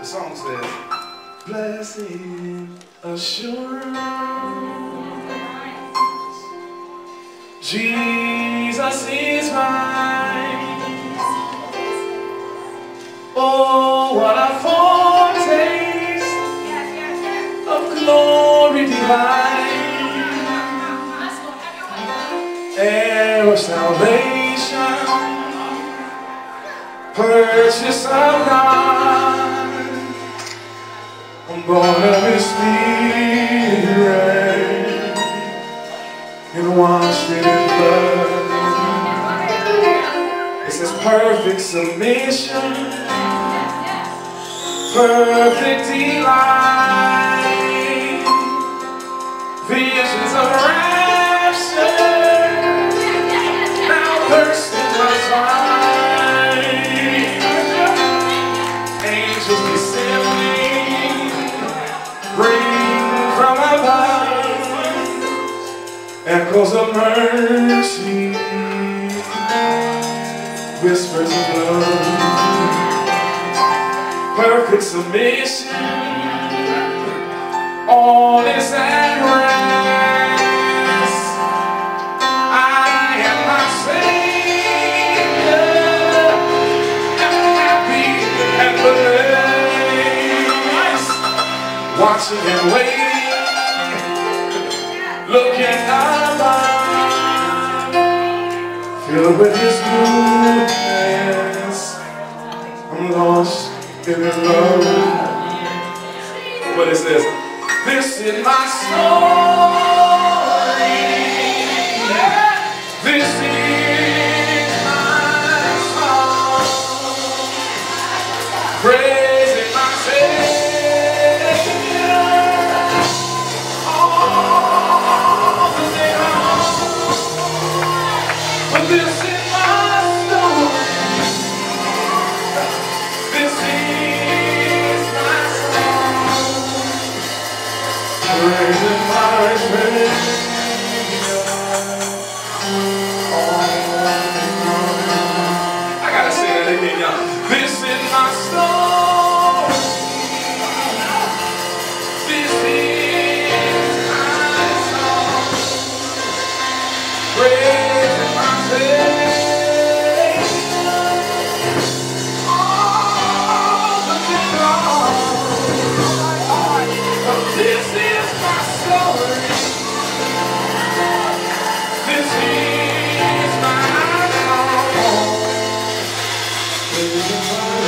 The song says, blessed assurance, Jesus is mine. Oh, what a foretaste of glory divine, heir of salvation, purchase of God. I'm born of His Spirit and washed in His blood. It says perfect submission, perfect delight, visions of rapture, now thirsting my sight. Angels descending, bring from above echoes of mercy, whispers of love. Perfect submission, all is at rest. I am my Savior, am happy and blessed, watching and waiting, looking above, filled with His goodness. I'm lost in His love. But it says, this is my story, this is my song, praising my Savior all the day long. But this is my story, this is my song, praising my Savior all day long. I gotta say that again, y'all. This is my story, this is my song, praising my Savior all the day long. This is my story, this is my song, praising my